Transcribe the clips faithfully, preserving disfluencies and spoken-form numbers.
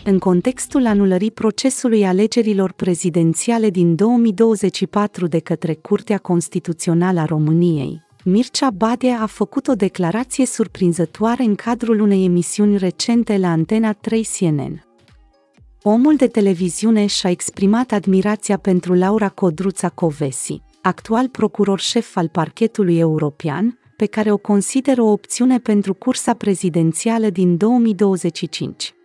În contextul anulării procesului alegerilor prezidențiale din două mii douăzeci și patru de către Curtea Constituțională a României, Mircea Badea a făcut o declarație surprinzătoare în cadrul unei emisiuni recente la Antena trei C N N. Omul de televiziune și-a exprimat admirația pentru Laura Codruța-Kövesi, actual procuror șef al Parchetului European, pe care o consideră o opțiune pentru cursa prezidențială din două mii douăzeci și cinci.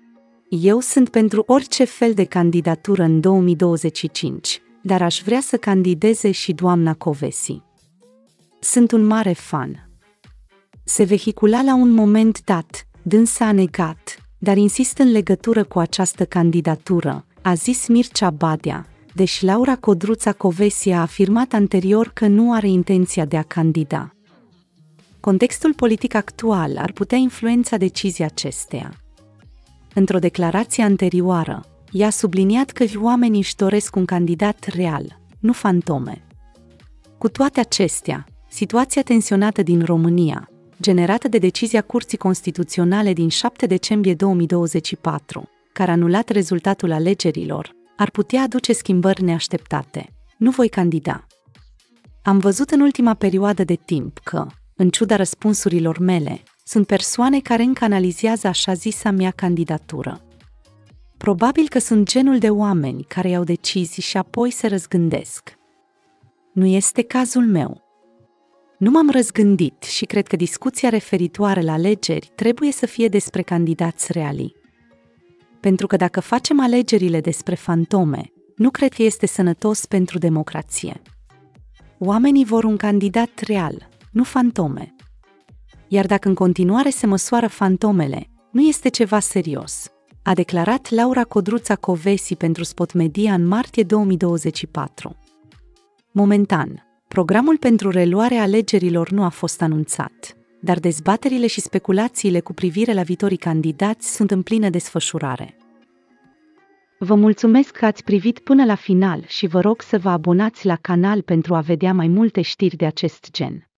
Eu sunt pentru orice fel de candidatură în două mii douăzeci și cinci, dar aș vrea să candideze și doamna Kövesi. Sunt un mare fan. Se vehicula la un moment dat, dânsa a negat, dar insist în legătură cu această candidatură, a zis Mircea Badea, deși Laura Codruța-Kövesi a afirmat anterior că nu are intenția de a candida. Contextul politic actual ar putea influența decizia acesteia. Într-o declarație anterioară, ea a subliniat că oamenii își doresc un candidat real, nu fantome. Cu toate acestea, situația tensionată din România, generată de decizia Curții Constituționale din șapte decembrie două mii douăzeci și patru, care a anulat rezultatul alegerilor, ar putea aduce schimbări neașteptate. Nu voi candida. Am văzut în ultima perioadă de timp că, în ciuda răspunsurilor mele, sunt persoane care încă analizează așa zisa mea candidatură. Probabil că sunt genul de oameni care iau decizii și apoi se răzgândesc. Nu este cazul meu. Nu m-am răzgândit și cred că discuția referitoare la alegeri trebuie să fie despre candidați reali. Pentru că dacă facem alegerile despre fantome, nu cred că este sănătos pentru democrație. Oamenii vor un candidat real, nu fantome. Iar dacă în continuare se măsoară fantomele, nu este ceva serios, a declarat Laura Codruța-Kövesi pentru Spot Media în martie două mii douăzeci și patru. Momentan, programul pentru reluarea alegerilor nu a fost anunțat, dar dezbaterile și speculațiile cu privire la viitorii candidați sunt în plină desfășurare. Vă mulțumesc că ați privit până la final și vă rog să vă abonați la canal pentru a vedea mai multe știri de acest gen.